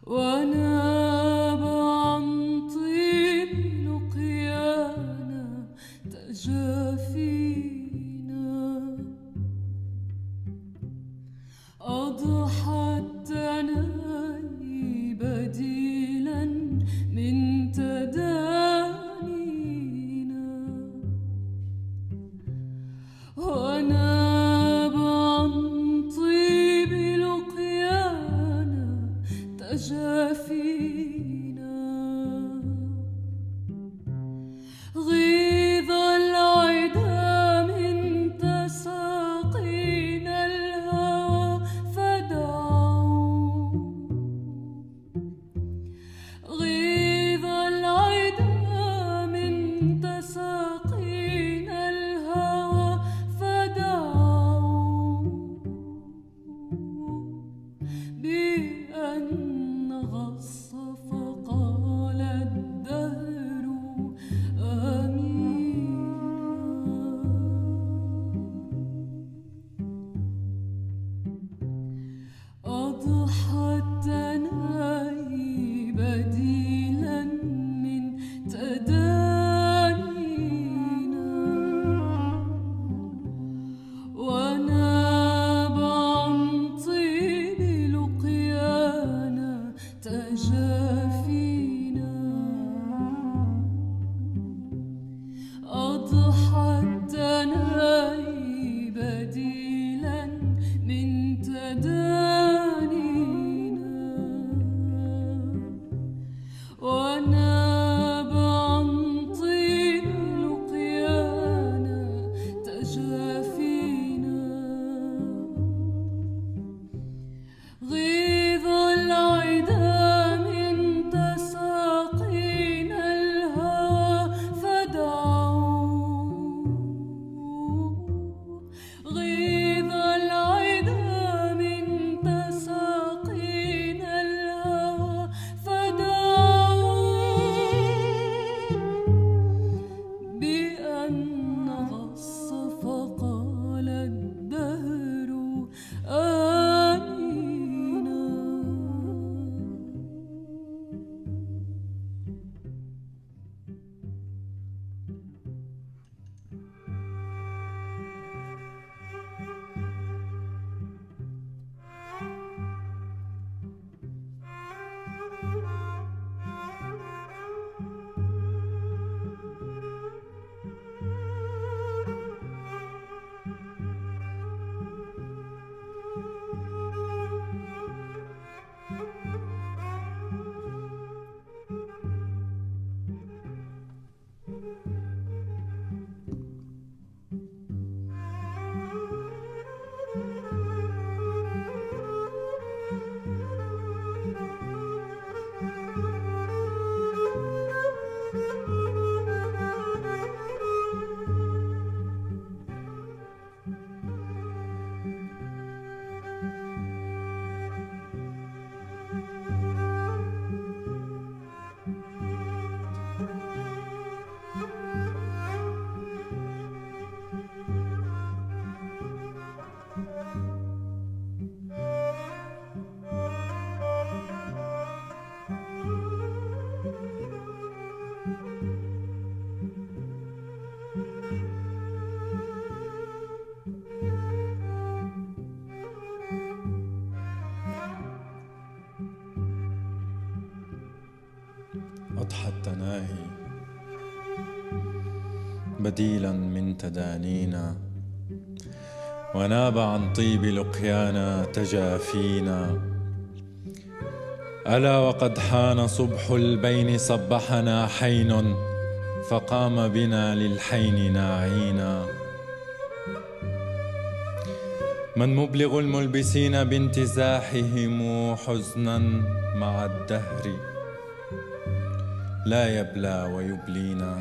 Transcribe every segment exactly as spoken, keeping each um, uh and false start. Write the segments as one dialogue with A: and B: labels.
A: وناب عن طيب لقيانا تجافينا، أضحى التناهي بديلا من تدانينا، وناب عن طيب لقيانا تجافينا، غيظ العدا من تساقينا الهوى فدعوا، غيظ العدا من تساقينا الهوى فدعوا، بأن غص فقال الدهر أضحى التناهي بديلا من تدانينا، وناب عن طيب لقيانا تجافينا، أضحى التناهي بديلا من تدانينا، وناب عن طيب لقيانا تجافينا، غيظ العدا من تساقينا الهوى فدعوا، غيظ العدا من تساقينا الهوى فدعوا، بأن غص فقال الدهر آمينا.
B: أضحى التناهي بديلا من تدانينا، وناب عن طيب لقيانا تجافينا، ألا وقد حان صبح البين صبحنا حين، فقام بنا للحين ناعينا، من مبلغ الملبسين بانتزاحهم حزنا مع الدهر، لا يبلى ويبلينا،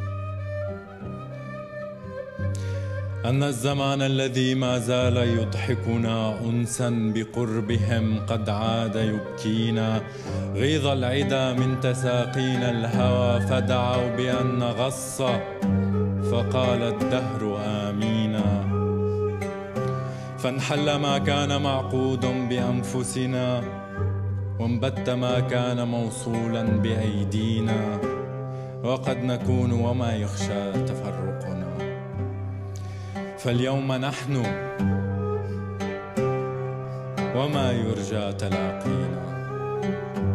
B: أن الزمان الذي ما زال يضحكنا أنسا بقربهم قد عاد يبكينا، غيظ العدا من تساقينا الهوى فدعوا بأن غص فقال الدهر آمينا، فانحل ما كان معقود بأنفسنا، وانبت ما كان موصولا بأيدينا، وقد نكون وما يخشى تفرقنا. فاليوم نحن وما يرجى تلاقينا.